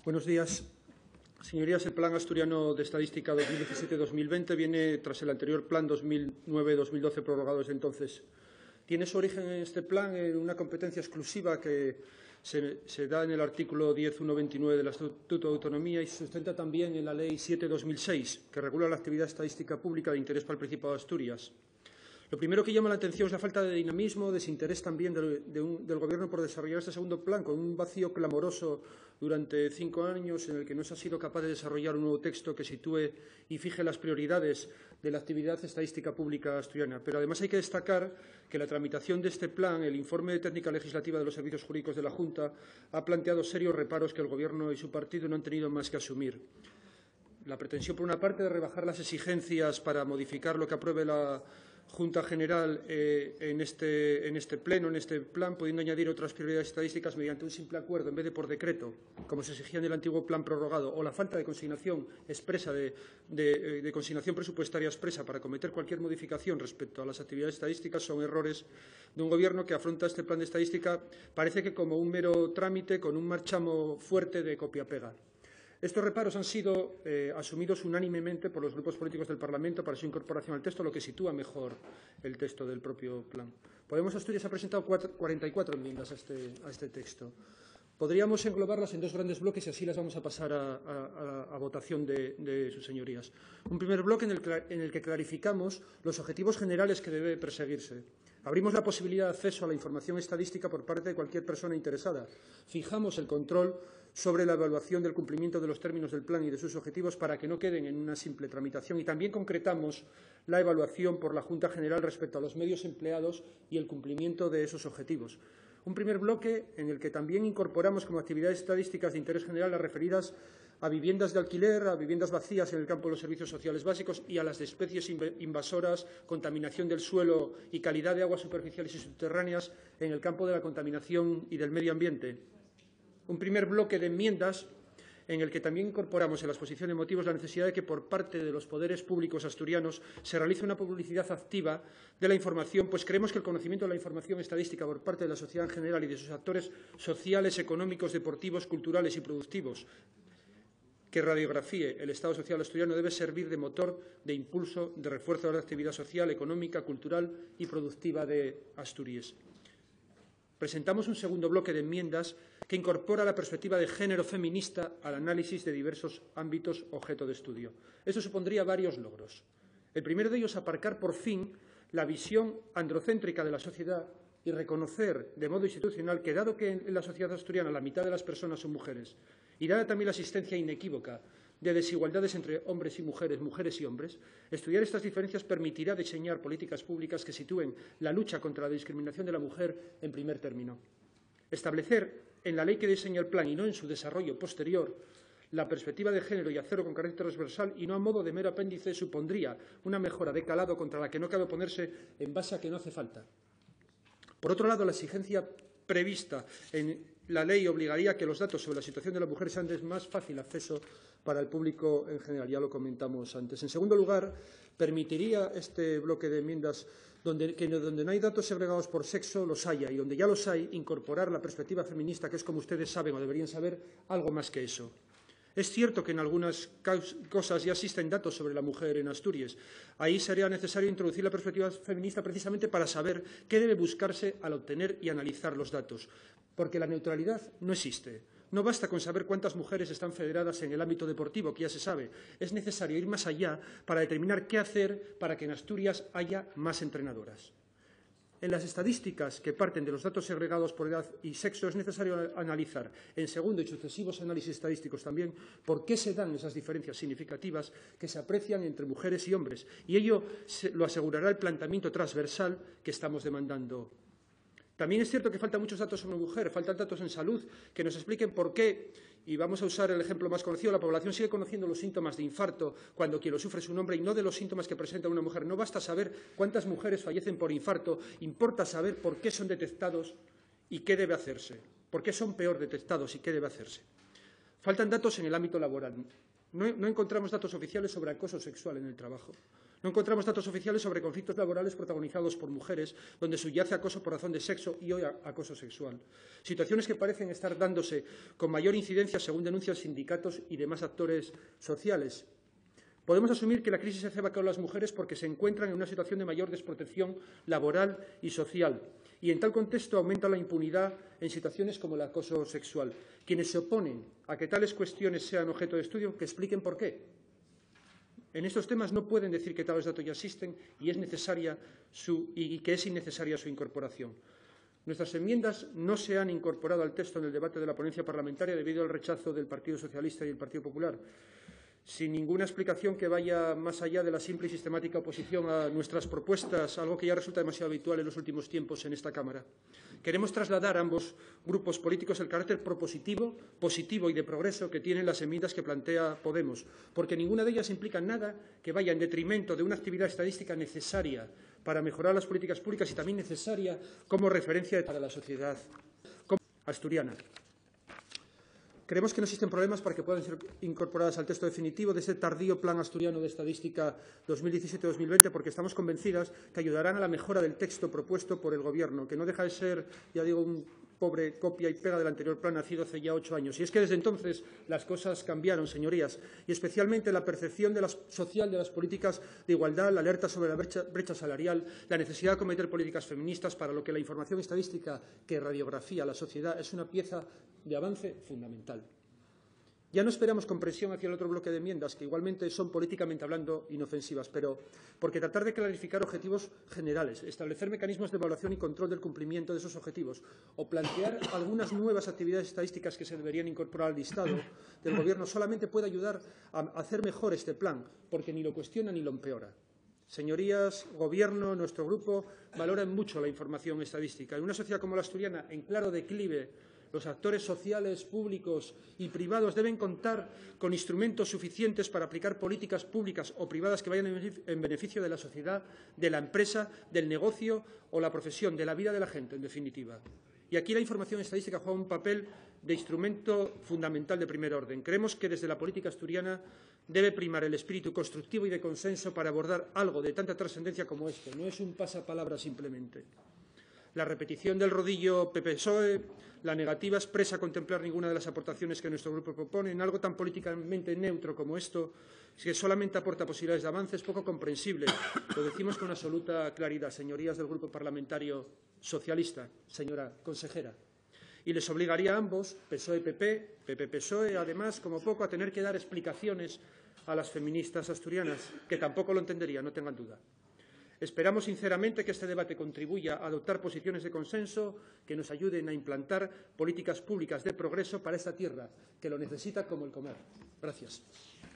Buenos días. Señorías, el Plan Asturiano de Estadística 2017-2020 viene tras el anterior Plan 2009-2012 prorrogado desde entonces. Tiene su origen en este plan en una competencia exclusiva que se da en el artículo 10.1.29 del Estatuto de Autonomía y se sustenta también en la Ley 7/2006, que regula la actividad estadística pública de interés para el Principado de Asturias. Lo primero que llama la atención es la falta de dinamismo, desinterés también del Gobierno por desarrollar este segundo plan, con un vacío clamoroso durante 5 años en el que no se ha sido capaz de desarrollar un nuevo texto que sitúe y fije las prioridades de la actividad estadística pública asturiana. Pero además hay que destacar que la tramitación de este plan, el informe de técnica legislativa de los servicios jurídicos de la Junta, ha planteado serios reparos que el Gobierno y su partido no han tenido más que asumir. La pretensión, por una parte, de rebajar las exigencias para modificar lo que apruebe la Junta General en este pleno, en este plan, pudiendo añadir otras prioridades estadísticas mediante un simple acuerdo en vez de por decreto, como se exigía en el antiguo plan prorrogado, o la falta de consignación expresa de consignación presupuestaria expresa para cometer cualquier modificación respecto a las actividades estadísticas, son errores de un Gobierno que afronta este plan de estadística, parece que como un mero trámite con un marchamo fuerte de copia-pega. Estos reparos han sido asumidos unánimemente por los grupos políticos del Parlamento para su incorporación al texto, lo que sitúa mejor el texto del propio plan. Podemos Asturias ha presentado 44 enmiendas a este texto. Podríamos englobarlas en dos grandes bloques y así las vamos a pasar a votación de sus señorías. Un primer bloque en el que clarificamos los objetivos generales que debe perseguirse. Abrimos la posibilidad de acceso a la información estadística por parte de cualquier persona interesada. Fijamos el control sobre la evaluación del cumplimiento de los términos del plan y de sus objetivos para que no queden en una simple tramitación. Y también concretamos la evaluación por la Junta General respecto a los medios empleados y el cumplimiento de esos objetivos. Un primer bloque en el que también incorporamos como actividades estadísticas de interés general las referidas a viviendas de alquiler, a viviendas vacías en el campo de los servicios sociales básicos y a las de especies invasoras, contaminación del suelo y calidad de aguas superficiales y subterráneas en el campo de la contaminación y del medio ambiente. Un primer bloque de enmiendas en el que también incorporamos en la exposición de motivos la necesidad de que por parte de los poderes públicos asturianos se realice una publicidad activa de la información, pues creemos que el conocimiento de la información estadística por parte de la sociedad en general y de sus actores sociales, económicos, deportivos, culturales y productivos que radiografíe el Estado social asturiano debe servir de motor de impulso, de refuerzo de la actividad social, económica, cultural y productiva de Asturias. Presentamos un segundo bloque de enmiendas que incorpora la perspectiva de género feminista al análisis de diversos ámbitos objeto de estudio. Esto supondría varios logros. El primero de ellos, aparcar por fin la visión androcéntrica de la sociedad y reconocer de modo institucional que, dado que en la sociedad asturiana la mitad de las personas son mujeres, y dada también la existencia inequívoca de desigualdades entre hombres y mujeres, mujeres y hombres, estudiar estas diferencias permitirá diseñar políticas públicas que sitúen la lucha contra la discriminación de la mujer en primer término. Establecer en la ley que diseña el plan y no en su desarrollo posterior la perspectiva de género y hacerlo con carácter transversal y no a modo de mero apéndice supondría una mejora de calado contra la que no cabe oponerse en base a que no hace falta. Por otro lado, la exigencia prevista en la ley obligaría a que los datos sobre la situación de la mujer sean de más fácil acceso para el público en general. Ya lo comentamos antes. En segundo lugar, permitiría este bloque de enmiendas que donde no hay datos segregados por sexo los haya y donde ya los hay, incorporar la perspectiva feminista, que es, como ustedes saben o deberían saber, algo más que eso. Es cierto que en algunas cosas ya existen datos sobre la mujer en Asturias. Ahí sería necesario introducir la perspectiva feminista precisamente para saber qué debe buscarse al obtener y analizar los datos. Porque la neutralidad no existe. No basta con saber cuántas mujeres están federadas en el ámbito deportivo, que ya se sabe. Es necesario ir más allá para determinar qué hacer para que en Asturias haya más entrenadoras. En las estadísticas que parten de los datos segregados por edad y sexo es necesario analizar, en segundo y sucesivos análisis estadísticos también, por qué se dan esas diferencias significativas que se aprecian entre mujeres y hombres. Y ello lo asegurará el planteamiento transversal que estamos demandando. También es cierto que faltan muchos datos sobre mujer, faltan datos en salud que nos expliquen por qué, y vamos a usar el ejemplo más conocido, la población sigue conociendo los síntomas de infarto cuando quien lo sufre es un hombre y no de los síntomas que presenta una mujer. No basta saber cuántas mujeres fallecen por infarto, importa saber por qué son detectados y qué debe hacerse, por qué son peor detectados y qué debe hacerse. Faltan datos en el ámbito laboral. No encontramos datos oficiales sobre acoso sexual en el trabajo. No encontramos datos oficiales sobre conflictos laborales protagonizados por mujeres, donde subyace acoso por razón de sexo y hoy acoso sexual. Situaciones que parecen estar dándose con mayor incidencia, según denuncian sindicatos y demás actores sociales. Podemos asumir que la crisis se ceba con las mujeres porque se encuentran en una situación de mayor desprotección laboral y social. Y en tal contexto aumenta la impunidad en situaciones como el acoso sexual. Quienes se oponen a que tales cuestiones sean objeto de estudio, que expliquen por qué. En estos temas no pueden decir que tales datos ya existen y que es innecesaria su incorporación. Nuestras enmiendas no se han incorporado al texto en el debate de la ponencia parlamentaria debido al rechazo del Partido Socialista y el Partido Popular, sin ninguna explicación que vaya más allá de la simple y sistemática oposición a nuestras propuestas, algo que ya resulta demasiado habitual en los últimos tiempos en esta Cámara. Queremos trasladar a ambos grupos políticos el carácter propositivo, positivo y de progreso que tienen las enmiendas que plantea Podemos, porque ninguna de ellas implica nada que vaya en detrimento de una actividad estadística necesaria para mejorar las políticas públicas y también necesaria como referencia para la sociedad asturiana. Creemos que no existen problemas para que puedan ser incorporadas al texto definitivo de ese tardío Plan Asturiano de Estadística 2017-2020, porque estamos convencidas que ayudarán a la mejora del texto propuesto por el Gobierno, que no deja de ser, ya digo, un pobre copia y pega del anterior plan nacido hace ya 8 años. Y es que desde entonces las cosas cambiaron, señorías, y especialmente la percepción social de las políticas de igualdad, la alerta sobre la brecha salarial, la necesidad de acometer políticas feministas, para lo que la información estadística que radiografía la sociedad es una pieza de avance fundamental. Ya no esperamos comprensión hacia el otro bloque de enmiendas, que igualmente son políticamente hablando inofensivas, pero porque tratar de clarificar objetivos generales, establecer mecanismos de evaluación y control del cumplimiento de esos objetivos o plantear algunas nuevas actividades estadísticas que se deberían incorporar al listado del Gobierno solamente puede ayudar a hacer mejor este plan, porque ni lo cuestiona ni lo empeora. Señorías, Gobierno, nuestro grupo valoran mucho la información estadística. En una sociedad como la asturiana, en claro declive, los actores sociales, públicos y privados deben contar con instrumentos suficientes para aplicar políticas públicas o privadas que vayan en beneficio de la sociedad, de la empresa, del negocio o la profesión, de la vida de la gente, en definitiva. Y aquí la información estadística juega un papel de instrumento fundamental de primer orden. Creemos que desde la política asturiana debe primar el espíritu constructivo y de consenso para abordar algo de tanta trascendencia como este. No es un pasapalabra simplemente. La repetición del rodillo PP-PSOE, la negativa expresa a contemplar ninguna de las aportaciones que nuestro grupo propone en algo tan políticamente neutro como esto, que solamente aporta posibilidades de avance, es poco comprensible. Lo decimos con absoluta claridad, señorías del Grupo Parlamentario Socialista, señora consejera. Y les obligaría a ambos, PSOE-PP, PP-PSOE, además, como poco, a tener que dar explicaciones a las feministas asturianas, que tampoco lo entenderían, no tengan duda. Esperamos sinceramente que este debate contribuya a adoptar posiciones de consenso que nos ayuden a implantar políticas públicas de progreso para esta tierra, que lo necesita como el comer. Gracias.